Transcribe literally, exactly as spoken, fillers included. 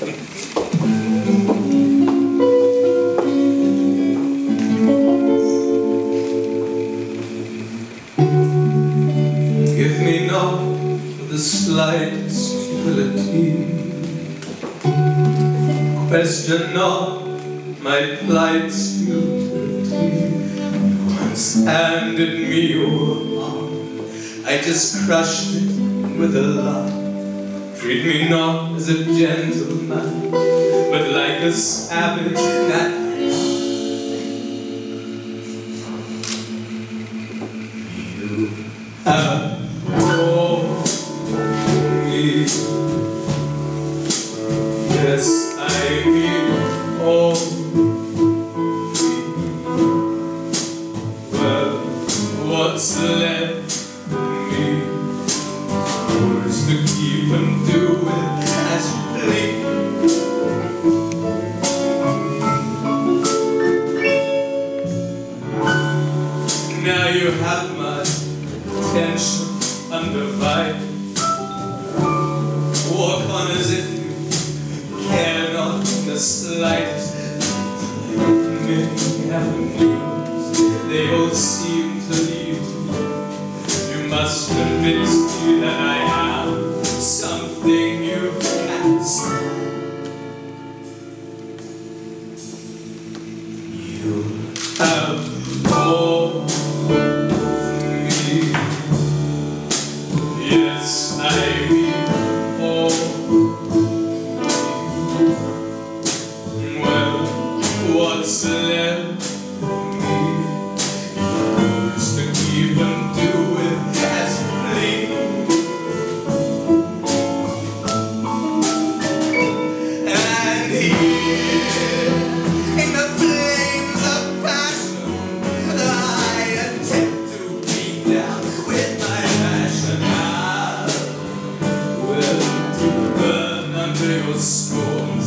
Give me not the slightest humility. Question not my plight's futility. You once handed me your arm, I just crushed it with a laugh. Treat me not as a gentleman, but like a savage that I am. You have told me, yes, I will hold me. Well, what's left of me? Yours to keep and do it as you please. Now you have my attention undivided. Walk on as if you care not in the slightest. Many avenues, they all seem to lead to you. You must convince me that I am something you can't see. You have all me. Yes, I will all. Well, what's left of me? Yours to keep and do it as you please. And here, in the flames of passion, I attempt to beat down with my passion. I will to burn under your scorn.